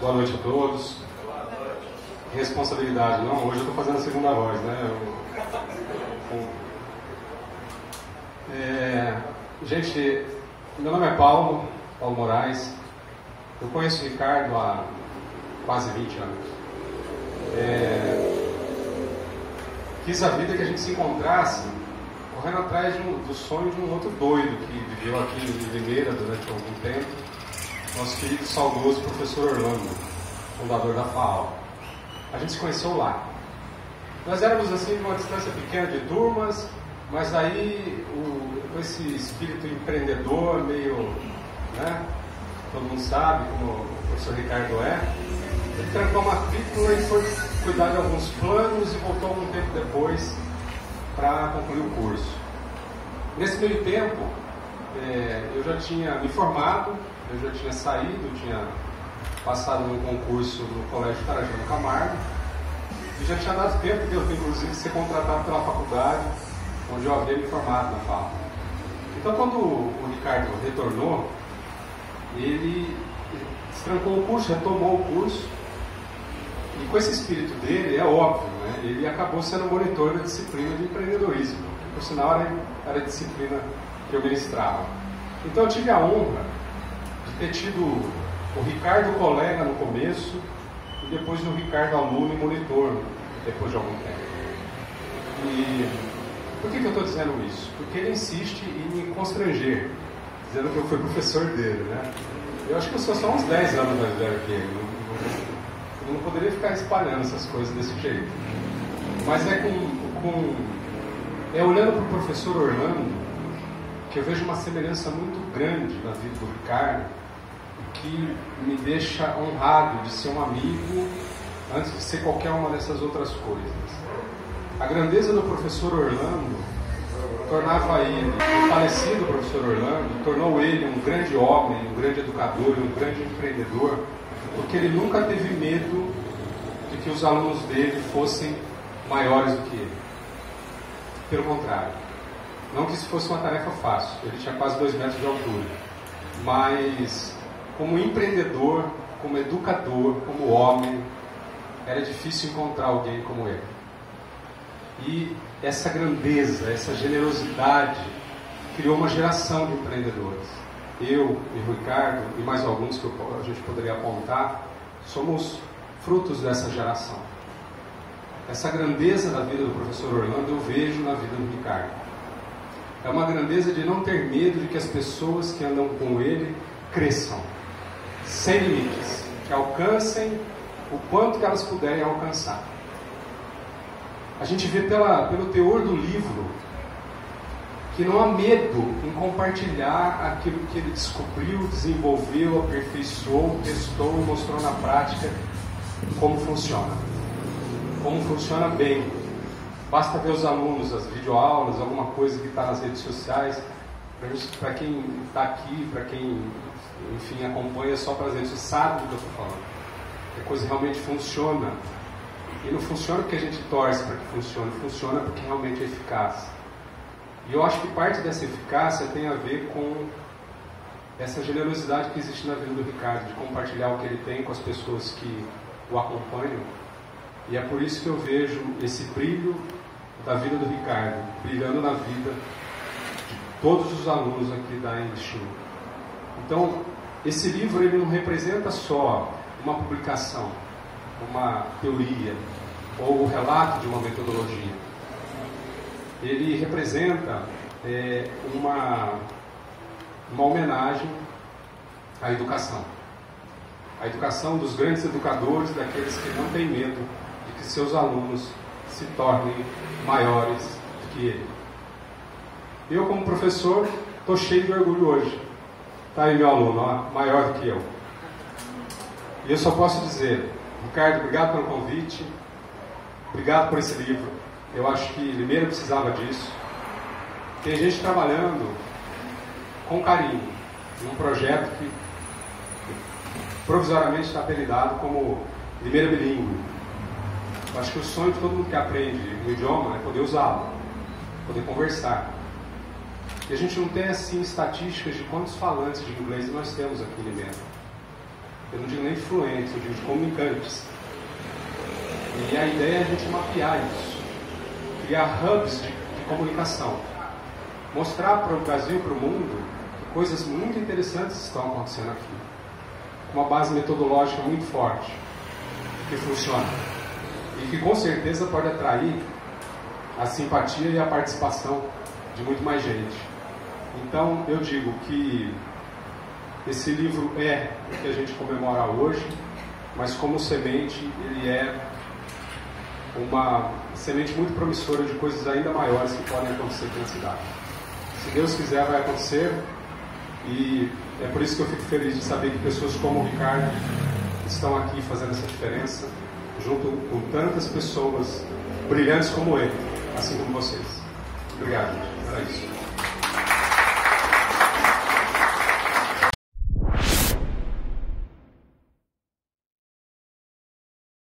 Boa noite a todos. Responsabilidade, não, hoje eu estou fazendo a segunda voz, né? Gente, meu nome é Paulo Moraes. Eu conheço o Ricardo há quase 20 anos. Quis a vida que a gente se encontrasse correndo atrás do sonho de um outro doido que viveu aqui em Limeira durante algum tempo, nosso querido saudoso professor Orlando, fundador da FAO. A gente se conheceu lá. Nós éramos assim de uma distância pequena de turmas, mas aí com esse espírito empreendedor meio, né, todo mundo sabe como o professor Ricardo é, ele trancou a matrícula e foi cuidar de alguns planos e voltou algum tempo depois para concluir o curso. Nesse meio tempo, eu já tinha me formado, eu já tinha saído, tinha passado num concurso no Colégio Tarajano Camargo e já tinha dado tempo de eu, inclusive, ser contratado pela faculdade, onde eu havia me formado na FAO. Então, quando o Ricardo retornou, ele destrancou o curso, retomou o curso, e com esse espírito dele, é óbvio, né, ele acabou sendo monitor da disciplina de empreendedorismo, que por sinal era a disciplina que eu ministrava. Então eu tive a honra de ter tido o Ricardo colega no começo e depois o Ricardo aluno e monitor depois de algum tempo. E por que eu estou dizendo isso? Porque ele insiste em me constranger, dizendo que eu fui professor dele, né? Eu acho que eu sou só uns 10 anos mais velho que ele. Eu não poderia ficar espalhando essas coisas desse jeito. Mas olhando para o professor Orlando que eu vejo uma semelhança muito grande na vida do Ricardo, que me deixa honrado de ser um amigo antes de ser qualquer uma dessas outras coisas. A grandeza do professor Orlando tornava ele, o falecido professor Orlando, tornou ele um grande homem, um grande educador, um grande empreendedor, porque ele nunca teve medo de que os alunos dele fossem maiores do que ele. Pelo contrário, não que isso fosse uma tarefa fácil, ele tinha quase 2 metros de altura, mas como empreendedor, como educador, como homem, era difícil encontrar alguém como ele. E essa grandeza, essa generosidade criou uma geração de empreendedores. Eu e o Ricardo, e mais alguns que a gente poderia apontar, somos frutos dessa geração. Essa grandeza da vida do professor Orlando eu vejo na vida do Ricardo. É uma grandeza de não ter medo de que as pessoas que andam com ele cresçam, sem limites, que alcancem o quanto que elas puderem alcançar. A gente vê pelo teor do livro que não há medo em compartilhar aquilo que ele descobriu, desenvolveu, aperfeiçoou, testou e mostrou na prática como funciona bem. Basta ver os alunos, as videoaulas, alguma coisa que está nas redes sociais, para quem está aqui, para quem, enfim, acompanha só para as redes sociais, sabe do que eu estou falando. A coisa realmente funciona. E não funciona porque a gente torce para que funcione, funciona porque realmente é eficaz. E eu acho que parte dessa eficácia tem a ver com essa generosidade que existe na vida do Ricardo, de compartilhar o que ele tem com as pessoas que o acompanham. E é por isso que eu vejo esse brilho da vida do Ricardo brilhando na vida de todos os alunos aqui da English. Então, esse livro ele não representa só uma publicação, uma teoria ou o relato de uma metodologia. Ele representa uma homenagem à educação. A educação dos grandes educadores, daqueles que não têm medo de que seus alunos se tornem maiores do que ele. Eu, como professor, estou cheio de orgulho hoje. Está aí meu aluno, ó, maior do que eu. E eu só posso dizer, Ricardo, obrigado pelo convite, obrigado por esse livro. Eu acho que Limeira precisava disso. Tem gente trabalhando com carinho num projeto que provisoriamente está apelidado como Limeira Bilíngue. Eu acho que o sonho de todo mundo que aprende um idioma é poder usá-lo, poder conversar. E a gente não tem assim estatísticas de quantos falantes de inglês nós temos aqui em Limeira. eu não digo nem de fluentes, eu digo de comunicantes. E a ideia é a gente mapear isso, criar hubs de comunicação, mostrar para o Brasil, para o mundo, que coisas muito interessantes estão acontecendo aqui, com uma base metodológica muito forte, que funciona, e que com certeza pode atrair a simpatia e a participação de muito mais gente. Então eu digo que esse livro é o que a gente comemora hoje, mas como semente, ele é uma semente muito promissora de coisas ainda maiores que podem acontecer aqui na cidade. Se Deus quiser, vai acontecer, e é por isso que eu fico feliz de saber que pessoas como o Ricardo estão aqui fazendo essa diferença, junto com tantas pessoas brilhantes como ele, assim como vocês. Obrigado, gente. Era isso.